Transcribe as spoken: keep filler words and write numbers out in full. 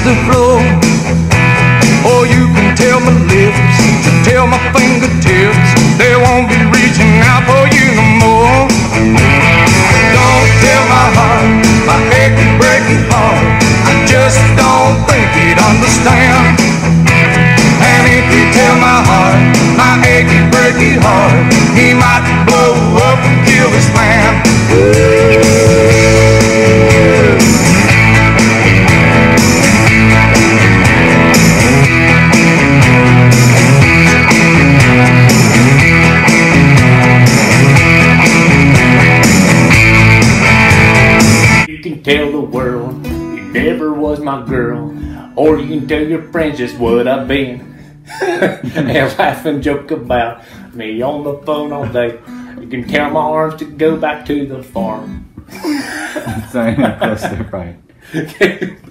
the floor. Or you can tell my lips, tell my fingertips, they won't be reaching out for you no more. Don't tell my heart, my achy, breaky heart, I just don't think he'd understand. And if you tell my heart, my achy, breaky heart, he might blow up and kill this man. You can tell the world you never was my girl, or you can tell your friends just what I've been. And laugh and joke about me on the phone all day. You can tell my arms to go back to the farm. Sorry, close to right.